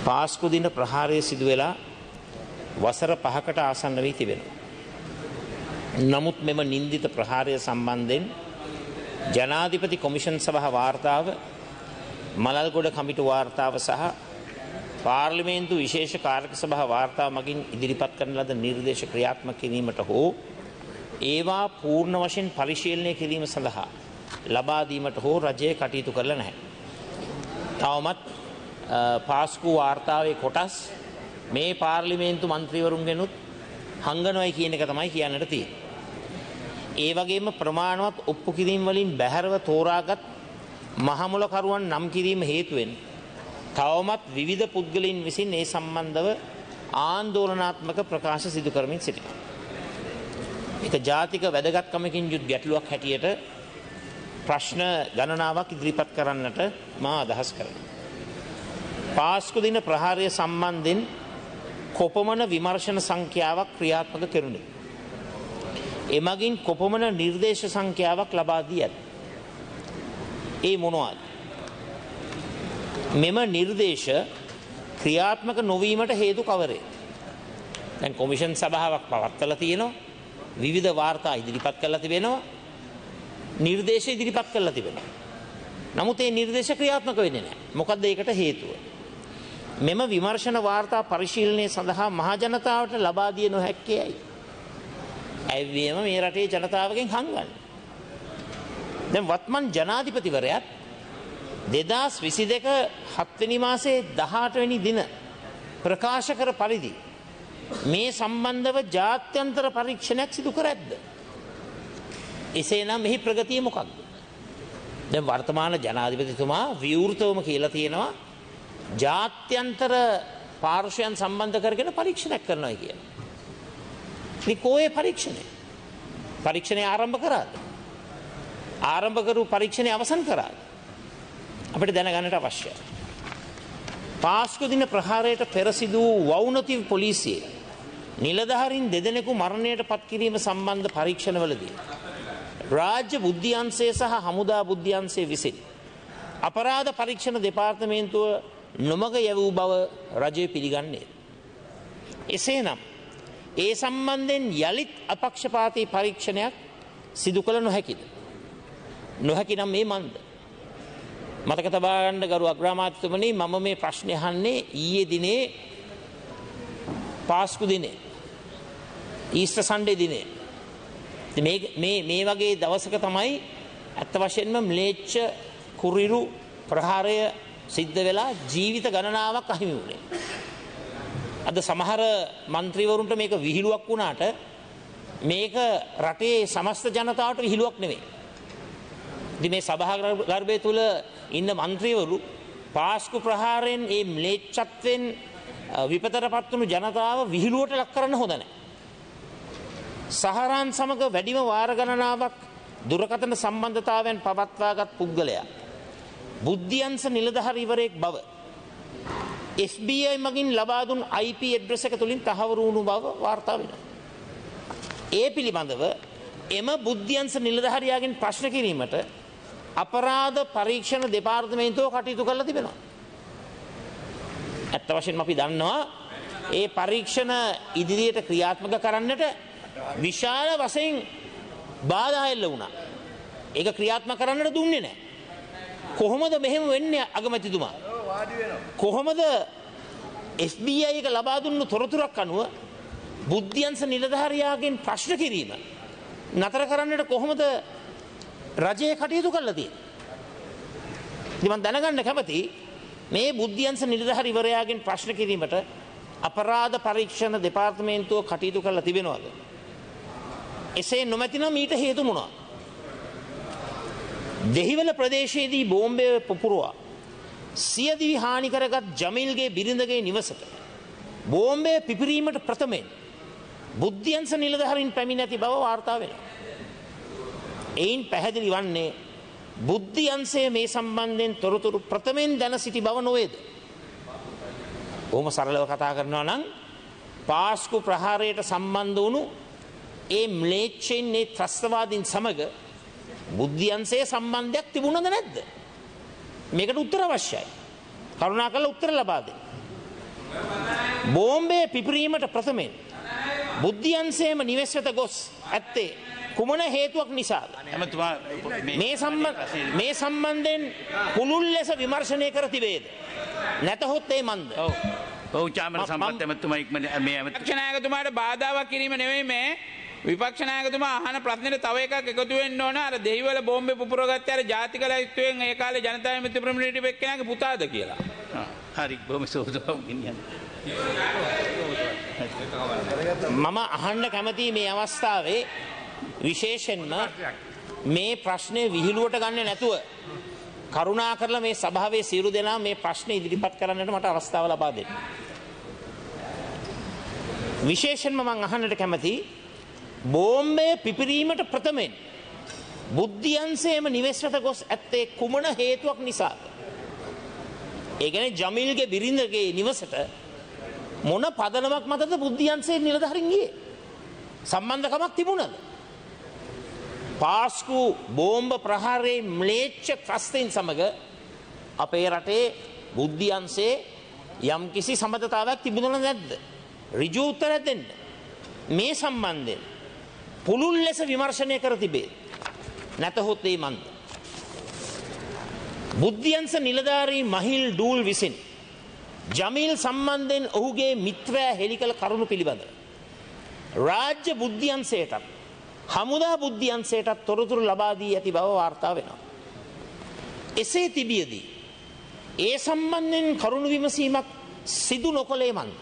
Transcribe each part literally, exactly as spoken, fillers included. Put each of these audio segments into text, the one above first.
පාස්කු දින ප්‍රහාරය සිදු වෙලා වසර පහකට ආසන්න වී තිබෙනවා. නමුත් මෙම නින්දිත ප්‍රහාරය සම්බන්ධයෙන් ජනාධිපති කොමිෂන් සභා වාර්තාව, මලල්ගොඩ කමිටු වාර්තාව සහ පාර්ලිමේන්තු විශේෂ කාර්යක සභා වාර්තාව මගින් ඉදිරිපත් කරන ලද නිර්දේශ ක්‍රියාත්මක කිරීමට හෝ ඒවා පූර්ණ වශයෙන් පරිශීලනය කිරීම සඳහා ලබා දීමට හෝ රජය කටයුතු කරලා නැහැ. තවමත් පාස්කු වාර්තාවේ කොටස් මේ පාර්ලිමේන්තු මන්ත්‍රීවරුන්ගෙනුත් හංගනොයි කියන එක තමයි කියන්නට තියෙන්නේ. ඒ වගේම ප්‍රමාණවත් ඔප්පු කිරීම වලින් බැහැරව තෝරාගත් මහමුලකරුවන් නම් කිරීම හේතුවෙන් තවමත් විවිධ පුද්ගලයන් විසින් ඒ සම්බන්ධව ආందోලනාත්මක ප්‍රකාශ සිදු කරමින් සිටිනවා. ඒක ජාතික වැදගත්කමකින් යුත් ගැටලුවක් හැටියට ප්‍රශ්න ගණනාවක් ඉදිරිපත් කරන්නට මා අදහස් කරනවා. පාස්කු දින ප්‍රහාරය සම්බන්ධයෙන් කොපමණ විමර්ශන සංඛ්‍යාවක් ක්‍රියාත්මක කෙරුණේ? එමගින් කොපමණ නිර්දේශ සංඛ්‍යාවක් ලබා දී ඇත? ඒ මොනවාද? මෙම නිර්දේශ ක්‍රියාත්මක නොවීමට හේතු කවරේ? දැන් කොමිෂන් සභාවක් පවත්වලා තියෙනවා, විවිධ වාර්තා ඉදිරිපත් කරලා තිබෙනවා, නිර්දේශ ඉදිරිපත් කරලා තිබෙනවා. නමුත් ඒ නිර්දේශ ක්‍රියාත්මක වෙන්නේ නැහැ. මොකද්ද ඒකට හේතුව? මෙම විමර්ශන වාර්තා පරිශීලනය සඳහා මහ ජනතාවට ලබා දිය නොහැක්කේයි. ඇයිවීම මේ රටේ ජනතාවගෙන් හංගන්නේ. දැන් වත්මන් ජනාධිපතිවරයාත් දෙදාස් විසි දෙක හත්වෙනි මාසයේ දහඅට වෙනි දින ප්‍රකාශ කර පරිදි මේ සම්බන්ධව ජාත්‍යන්තර පරීක්ෂණයක් සිදු කර ඇද්ද? එසේනම් මෙහි ප්‍රගතිය මොකක්ද? දැන් වර්තමාන ජනාධිපතිතුමා විවෘතවම කියලා තියෙනවා ජාත්‍යන්තර පාර්ශ්වයන් සම්බන්ධ කරගෙන පරීක්ෂණයක් කරනවා කියලා. ඉතින් කොහේ පරීක්ෂණය? පරීක්ෂණය ආරම්භ කරාද? ආරම්භ කරු පරීක්ෂණය අවසන් කරාද? අපිට දැනගන්නට අවශ්‍යයි. පාස්කු දින ප්‍රහාරයට පෙර සිදු වූ වවුනතිව පොලිසියේ නිලධාරීන් දෙදෙනෙකු මරණයට පත් කිරීම සම්බන්ධ පරීක්ෂණවලදී රාජ්‍ය බුද්ධ්‍යංශය සහ හමුදා බුද්ධ්‍යංශය විසින් අපරාධ පරීක්ෂණ දෙපාර්තමේන්තුව නොමග යැවූ බව රජය පිළිගන්නේ. එසේනම් ඒ සම්බන්ධයෙන් යලිත් අපක්ෂපාතී පරීක්ෂණයක් සිදු කළ නොහැකිද? නොහැකි නම් මේ මන්ද? මතක තබා ගන්න ගරු අග්‍රාමාත්‍යතුමනි, මම මේ ප්‍රශ්නේ අහන්නේ ඊයේ දිනේ පාස්කු දිනේ, ඊස්ටර් සන්ඩේ දිනේ. මේ මේ මේ වගේ දවසක තමයි අත්ත වශයෙන්ම ම්ලේච්ඡ කුරිරු ප්‍රහාරය සිද්ධ වෙලා ජීවිත ගණනාවක් අහිමි වුණේ. අද සමහර മന്ത്രിවරුන්ට මේක විහිළුවක් වුණාට මේක රටේ සමස්ත ජනතාවට විහිළුවක් නෙවෙයි. ඉතින් මේ සභාගර්භය තුල ඉන්න മന്ത്രിවරු පාස්කු ප්‍රහාරයෙන් මේ ම්ලේච්ඡත්වෙන් විපතටපත් වුණු ජනතාව විහිළුවට ලක් කරන්න හොඳ නැහැ. සහරාන් සමග වැඩිම වාර ගණනාවක් දුරකථන සම්බන්ධතාවයන් පවත්වාගත් පුද්ගලයා බුද්ධ්‍යංශ නිලධාරීවරයෙක් බව එෆ් බී ආයි මගින් ලබා දුන් ආයි පී ඇඩ්‍රස් එක තුලින් තහවුරු වුණු බව වාර්තා වෙනවා. ඒ පිළිබඳව එම බුද්ධ්‍යංශ නිලධාරියාගෙන් ප්‍රශ්න කිරීමට අපරාධ පරීක්ෂණ දෙපාර්තමේන්තුව කටයුතු කරලා තිබෙනවා. ඇත්ත වශයෙන්ම අපි දන්නවා ඒ පරීක්ෂණ ඉදිරියට ක්‍රියාත්මක කරන්නට විශාල වශයෙන් බාධා එල්ල වුණා. ඒක ක්‍රියාත්මක කරන්නට දුන්නේ නැහැ. කොහොමද මෙහෙම වෙන්නේ අගමැතිතුමා? කොහොමද එෆ් බී ආයි එක ලබා දුන්නු තොරතුරක් අනුව බුද්ධ්‍යංශ නිලධාරියාගෙන් ප්‍රශ්න කිරීම නතර කරන්නට කොහොමද රජය කටයුතු කරලා තියෙන්නේ? ඉතින් මම දැනගන්න කැමතියි මේ බුද්ධ්‍යංශ නිලධාරිවරයාගෙන් ප්‍රශ්න කිරීමට අපරාධ පරීක්ෂණ දෙපාර්තමේන්තුව කටයුතු කරලා තිබෙනවද? එසේ නොමැතිනම් ඊට හේතු මොනවාද? දෙහිවල ප්‍රදේශයේදී බෝම්බය පුපුරවා සියදිවි හානි කරගත් ජමීල්ගේ බිරිඳගේ නිවසට බෝම්බය පිපිරීමට ප්‍රථමයෙන් බුද්ධ්‍යංශ නිලධාරීන් පැමිණ ඇති බව වාර්තා වෙනවා. එයින් පැහැදිලි වන්නේ බුද්ධ්‍යංශය මේ සම්බන්ධයෙන් තොරතුරු ප්‍රථමයෙන් දැන සිටි බව නොවේද? බොහොම සරලව කතා කරනවා නම් පාස්කු ප්‍රහාරයට සම්බන්ධ වුණු ඒ ම්ලේච්ඡයින් මේ ත්‍රස්තවාදීන් සමග බුද්ධ්‍යංශයේ සම්බන්ධයක් තිබුණද නැද්ද? මේකට උත්තර අවශ්‍යයි. කරුණාකරලා උත්තර ලබා දෙන්න. බෝම්බේ පිපිරීමට ප්‍රථමයෙන් බුද්ධියන්සේම නිවෙස් වෙත ගොස් ඇත්තේ කුමන හේතුවක් නිසාද? ඇමතුමා මේ සම්බන්ධ මේ සම්බන්ධයෙන් පුළුල් ලෙස විමර්ශනය කර තිබේද? නැතහොත් ඒ මන්ද? ඔව් ඔව් චාමර සම්පත් ඇමතුමා ඉක්මන මේ විපක්ෂ නායකතුමාට බාධාවක් කිරීම නෙවෙයි මේ විපක්ෂ නායකතුමා අහන ප්‍රශ්නෙට තව එකක් එකතු වෙන්න ඕන. අර දෙහිවල බෝම්බේ පුපුරගත්තේ අර ජාතික ලයිස්තුවෙන් ඒ කාලේ ජනතා විමුක්ති ප්‍රමුඛ එක්කෙනාගේ පුතාද කියලා. හරි බොහොම සෝදානම් ගෙනියන්න. මම අහන්න කැමති මේ අවස්ථාවේ විශේෂයෙන්ම මේ ප්‍රශ්නේ විහිළුවට ගන්න නැතුව කරුණා කරලා මේ සභාවේ සියලු දෙනා මේ ප්‍රශ්නේ ඉදිරිපත් කරන්නට මට අවස්ථාව ලබා දෙන්න. විශේෂයෙන්ම මම අහන්නට කැමති බෝම්බය පිපිරීමට ප්‍රථමයෙන් බුද්ධියන්සේම නිවෙස් වෙත ගොස් ඇත්තේ කුමන හේතුවක් නිසාද? ඒ කියන්නේ ජමීල්ගේ බිරිඳගේ නිවසට මොන පදනමක් මතද බුද්ධියන්සේ නිලධාරීන් ගියේ? සම්බන්ධකමක් තිබුණද? පාස්කු බෝම්බ ප්‍රහාරයේ ම්ලේච්ඡ ත්‍රස්තයින් සමග අපේ රටේ බුද්ධියන්සේ යම් කිසි සම්බන්ධතාවයක් තිබුණද නැද්ද? ඍජු උත්තරයක් දෙන්න. මේ සම්බන්ධයෙන් පුළුල් ලෙස විමර්ශනය කර තිබේ. නැතහොත් ඒ මන්ද? බුද්ධියන්ස නිලධාරී මහිල් ඩූල් විසින් ජමීල් සම්බන්ධයෙන් ඔහුගේ මිත්‍රයා හෙළි කළ කරුණු පිළිබඳ රාජ්‍ය බුද්ධියන්සේටත් හමුදා බුද්ධියන්සේටත් තොරතුරු ලබා දී ඇති බව වාර්තා වෙනවා. එසේ තිබියදී ඒ සම්බන්ධයෙන් කරුණු විමසීමක් සිදු නොකළේ මන්ද?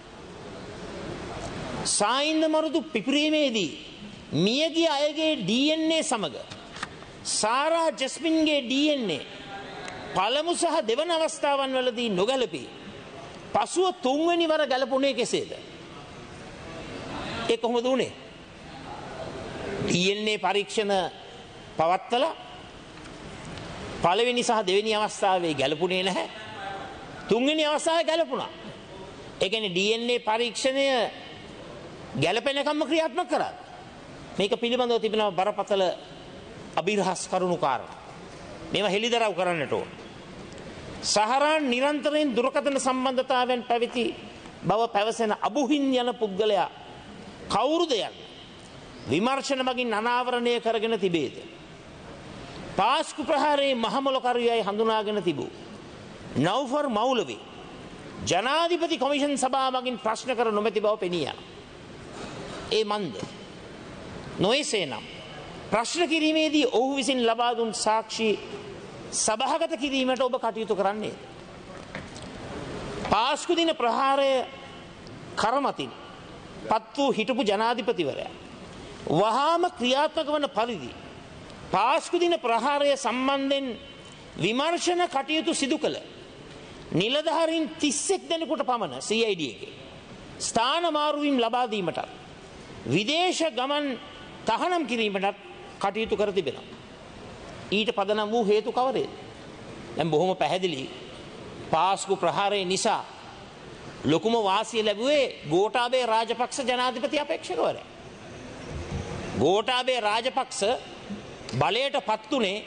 සායින්ද මරුදු පිපිරීමේදී මියගිය අයගේ ඩී එන් ඒ සමග සාරා ජස්මින්ගේ ඩී එන් ඒ පළමු සහ දෙවන අවස්ථාවන් වලදී නොගැලපී පසුව තුන්වෙනි වර ගැලපුණේ කෙසේද? ඒ කොහොමද උනේ? ඩී එන් ඒ පරීක්ෂණ පවත්වලා පළවෙනි සහ දෙවෙනි අවස්ථාවේ ගැලපුණේ නැහැ. තුන්වෙනි අවස්ථාවේ ගැලපුණා. ඒ කියන්නේ ඩී එන් ඒ පරීක්ෂණය ගැලපෙනකම්ම ක්‍රියාත්මක කරා. මේක පිළිබඳව තිබෙනවා බරපතල අභිරහස් කරුණු කාරණා. මේවා හෙළිදරව් කරන්නට ඕන. සහරාන් නිරන්තරයෙන් දුරකථන සම්බන්ධතාවයන් පැවති බව පැවසෙන අබුහින් යන පුද්ගලයා කවුරුද යන්නේ? විමර්ශන මගින් අනාවරණය කරගෙන තිබේද? පාස්කු ප්‍රහාරයේ මහමොලකරුයයි හඳුනාගෙන තිබූ නෞෆර් මෞලවි ජනාධිපති කොමිෂන් සභාව මගින් ප්‍රශ්න කර නොමැති බව පෙනී යනවා. ඒ මන්ද? නොයසේ නම් ප්‍රශ්න කිරීමේදී ඔහු විසින් ලබා දුන් සාක්ෂි සභාගත කිරීමට ඔබ කටයුතු කරන්නේ. පාස්කු දින ප්‍රහාරය කරමතින් පත් වූ හිටපු ජනාධිපතිවරයා වහාම ක්‍රියාත්මක වන පරිදි පාස්කු දින ප්‍රහාරය සම්බන්ධයෙන් විමර්ශන කටයුතු සිදු කළ නිලධාරීන් තිස්සෙක් දෙනෙකුට පමණ සී අයි ඩී එකේ ස්ථාන මාරුවීම් ලබා දීමටත් විදේශ ගමන් තහනම් කිරීමටත් කටයුතු කර තිබෙනවා. ඊට පදනම් වූ හේතු කවරේද? දැන් බොහොම පැහැදිලි පාස්කු ප්‍රහාරය නිසා ලොකුම වාසිය ලැබුවේ ගෝඨාභය රාජපක්ෂ ජනාධිපති අපේක්ෂකවරයා. ගෝඨාභය රාජපක්ෂ බලයට පත් උනේ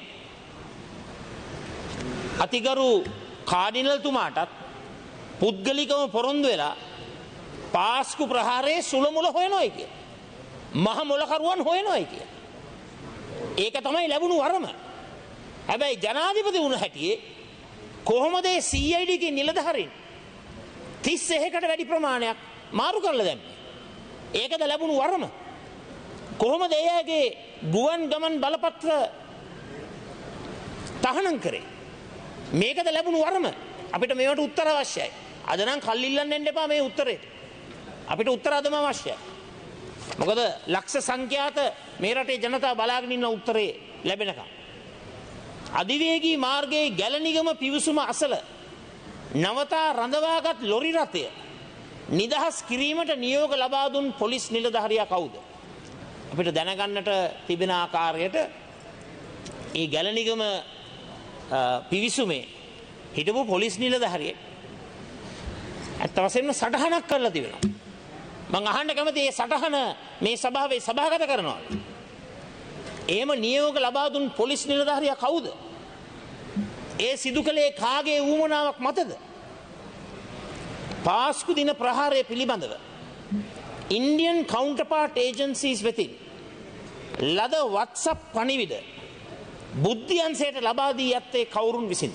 අතිගරු කාඩිනල්තුමාටත් පුද්ගලිකව පොරොන්දු වෙලා පාස්කු ප්‍රහාරයේ සුළමුල හොයනොයි කිය. මහ මොලකරුවන් හොයනොයි කිය. ඒක තමයි ලැබුණු වරම. හැබැයි ජනාධිපති වුණ හැටියේ කොහොමද ඒ සී අයි ඩී ගේ නිලධාරීන් තිස් එකකට වැඩි ප්‍රමාණයක් මාරු කරලා දැම්මේ? ඒකද ලැබුණු වරම? කොහොමද එයාගේ ගුවන් ගමන් බලපත්‍ර තහනම් කරේ? මේකද ලැබුණු වරම? අපිට මේවට උත්තර අවශ්‍යයි. අද නම් කල් ඉල්ලන්න එන්න එපා මේ උත්තරේට. අපිට උත්තර අදම අවශ්‍යයි. මොකද ලක්ෂ සංඛ්‍යාත මේ රටේ ජනතාව බලාගෙන ඉන්න උත්තරේ ලැබෙනකම්. අධිවේගී මාර්ගයේ ගැලනිගම පිවිසුම අසල නවතා රඳවාගත් ලොරි රථය නිදහස් කිරීමට නියෝග ලබා දුන් පොලිස් නිලධාරියා කවුද? අපිට දැනගන්නට තිබෙන ආකාරයට ඒ ගැලනිගම පිවිසුමේ හිටපු පොලිස් නිලධාරියෙක් ඇත්ත වශයෙන්ම සටහනක් කරලා තිබෙනවා. මම අහන්න කැමති මේ සටහන මේ සභාවේ සභාගත කරනවා. එහෙම නියෝග ලබා දුන් පොලිස් නිලධාරියා කවුද? ඒ සිදු කළේ කාගේ ඌමනාවක් මතද? පාස්කු දින ප්‍රහාරය පිළිබඳව Indian counterpart agencies වෙතින් ලද WhatsApp පණිවිඩ බුද්ධියන්සයට ලබා දී ඇත්තේ කවුරුන් විසින්?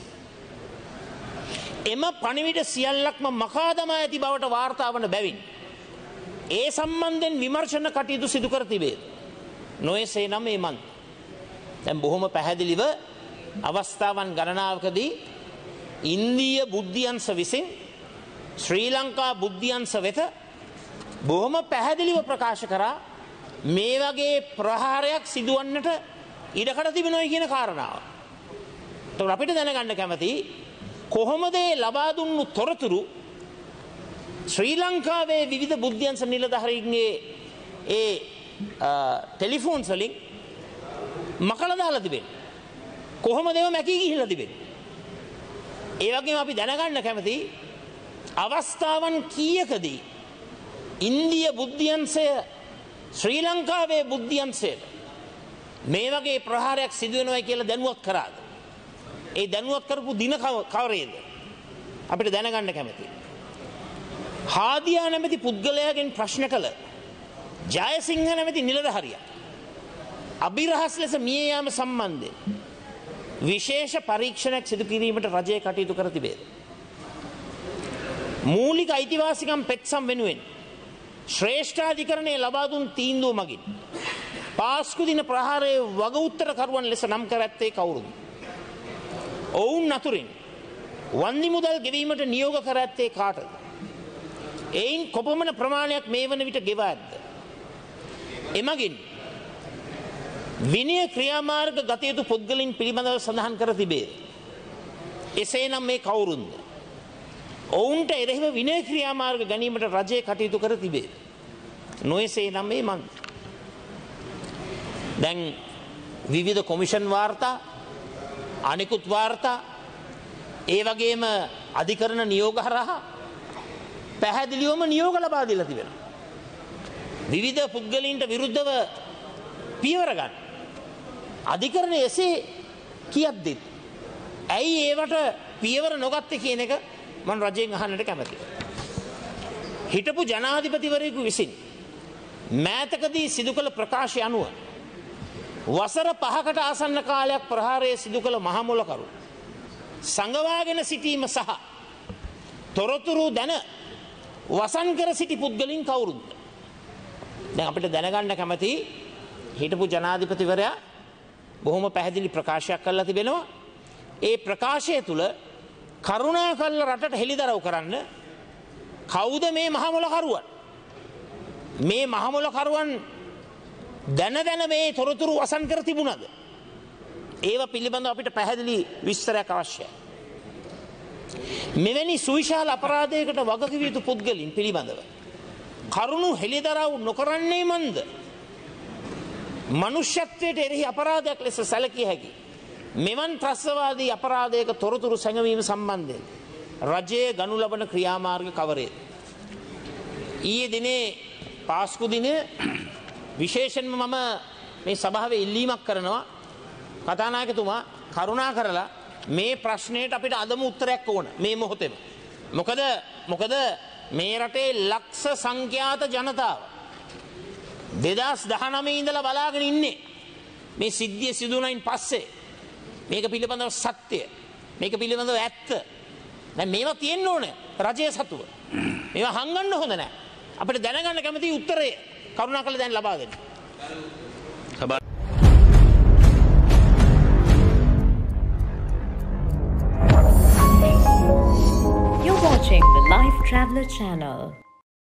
එම පණිවිඩ සියල්ලක්ම මකා දමා ඇති බවට වාර්තා වන බැවින් ඒ සම්බන්ධයෙන් විමර්ශන කටයුතු සිදු කර තිබේ. නොයසේ නම් මේ මන් දැන් බොහොම පැහැදිලිව අවස්ථාවන් ගණනාවකදී ඉන්දීය බුද්ධියන්ස විසින් ශ්‍රී ලංකා බුද්ධියන්ස වෙත බොහොම පැහැදිලිව ප්‍රකාශ කරා මේ වගේ ප්‍රහාරයක් සිදුවන්නට ඉඩකඩ තිබෙනවා කියන කාරණාව. ඒත් අපිට දැනගන්න කැමති කොහොමද ඒ ලබා දුන්නු තොරතුරු ශ්‍රී ලංකාවේ විවිධ බුද්ධියන්ස නිලධාරීන්ගේ ඒ ටෙලිෆෝන්ස් වලින් මකලා දාලා තිබෙන්නේ? කොහොමද ඒව මැකී ගිහිල්ලා තිබෙන්නේ? ඒ වගේම අපි දැනගන්න කැමති අවස්ථාවන් කීයකදී ඉන්දිය බුද්ධියන්සය ශ්‍රී ලංකාවේ බුද්ධියන්සයට මේ වගේ ප්‍රහාරයක් සිදු වෙනවා කියලා දැනුවත් කරාද? ඒ දැනුවත් කරපු දින කවරේද? අපිට දැනගන්න කැමතියි. හාදියා නැමැති පුද්ගලයාගෙන් ප්‍රශ්න කළ ජයසිංහ නැමැති නිලධාරියා අභිරහස් ලෙස මිය යාම සම්බන්ධයෙන් විශේෂ පරීක්ෂණයක් සිදු කිරීමට රජය කටයුතු කර තිබේ. මූලික අයිතිවාසිකම් පෙත්සම් වෙනුවෙන් ශ්‍රේෂ්ඨාධිකරණය ලබා දුන් තීන්දුව මගින් පාස්කු දින ප්‍රහාරයේ වග උත්තරකරුවන් ලෙස නම් කර ඇත්තේ කවුරුද? ඔවුන් අතුරින් වන්දි මුදල් ගෙවීමට නියෝග කර ඇත්තේ කාටද? එයින් කොපමණ ප්‍රමාණයක් මේ වන විට ගෙවා ඇද්ද? එමගින් විනය ක්‍රියාමාර්ග ගත යුතු පුද්ගලයන් පිළිබඳව සඳහන් කර තිබේ. එසේනම් මේ කවුරුන්ද? ඔවුන්ට එරෙහිව විනය ක්‍රියාමාර්ග ගැනීමට රජය කටයුතු කර තිබේ. නොයසේනම් මේ මන් දැන් විවිධ කොමිෂන් වාර්තා අනිකුත් වාර්තා ඒ වගේම අධිකරණ නියෝග හරහා පැහැදිලිවම නියෝග ලබා දීලා තිබෙනවා. විවිධ පුද්ගලයන්ට විරුද්ධව පියවර ගන්න. අධිකරණය එසේ කියද්දිත් ඇයි ඒවට පියවර නොගත්තේ කියන එක මම රජයෙන් අහන්නට කැමතියි. හිටපු ජනාධිපතිවරයෙකු විසින් මෑතකදී සිදු කළ ප්‍රකාශය අනුව වසර පහකට ආසන්න කාලයක් ප්‍රහාරය සිදු කළ මහමුලකරු සංගවාගෙන සිටීම සහ තොරතුරු දැන වසන් කර සිටි පුද්ගලින් කවුරුද? දැන් අපිට දැනගන්න කැමති හිටපු ජනාධිපතිවරයා බොහොම පැහැදිලි ප්‍රකාශයක් කළා තිබෙනවා. ඒ ප්‍රකාශය තුල කරුණාකරලා රටට හෙළිදරව් කරන්න කවුද මේ මහමුලකරුවන්? මේ මහමුලකරුවන් දැන දැන මේ තොරතුරු වසන් කර තිබුණද? ඒව පිළිබඳව අපිට පැහැදිලි විස්තරයක් අවශ්‍යයි. මෙවැනි සුවිශාල අපරාධයකට වගකිව යුතු පුද්ගලින් පිළිබඳව කරුණු හෙළිදරව් නොකරන්නේ මන්ද? මනුෂ්‍යත්වයට එරෙහි අපරාධයක් ලෙස සැලකිය හැකි මෙවන් ත්‍රස්තවාදී අපරාධයක තොරතුරු සැඟවීම සම්බන්ධයෙන් රජයේ ගනු ලබන ක්‍රියාමාර්ග කවරේද? ඊයේ දිනේ පාස්කු දිනේ විශේෂයෙන්ම මම මේ සභාවේ ඉල්ලීමක් කරනවා කතානායකතුමා කරුණා කරලා මේ ප්‍රශ්නයට අපිට අදම උත්තරයක් ඕන මේ මොහොතේම. මොකද මොකද මේ රටේ ලක්ෂ සංඛ්‍යාත ජනතාව දෙදහස් දහනවය ඉඳලා බලාගෙන ඉන්නේ මේ සිද්ධිය සිදු වුණයින් පස්සේ මේක පිළිබඳව සත්‍ය මේක පිළිබඳව ඇත්ත. දැන් මේවා තියෙන්න ඕනේ රජයේ සතුව. මේවා හංගන්න හොඳ නැහැ. අපිට දැනගන්න කැමති උත්තරය කරුණාකරලා දැන් ලබා දෙන්න. You're watching the Life Traveller channel.